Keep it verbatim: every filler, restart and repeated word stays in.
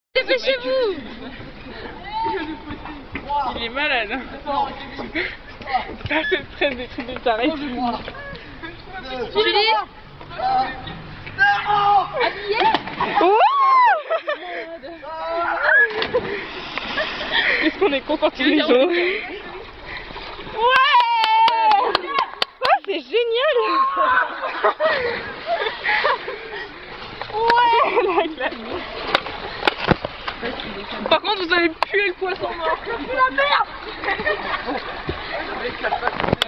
Dépêchez-vous! Il est malade. Pas fait stress des trucs de taré. Julie? Habillée? Est-ce qu'on est content tous les jours? Ouais! Oh, c'est génial! Ouais, la glace. Par contre, vous avez pué le poisson mort. C'est la merde!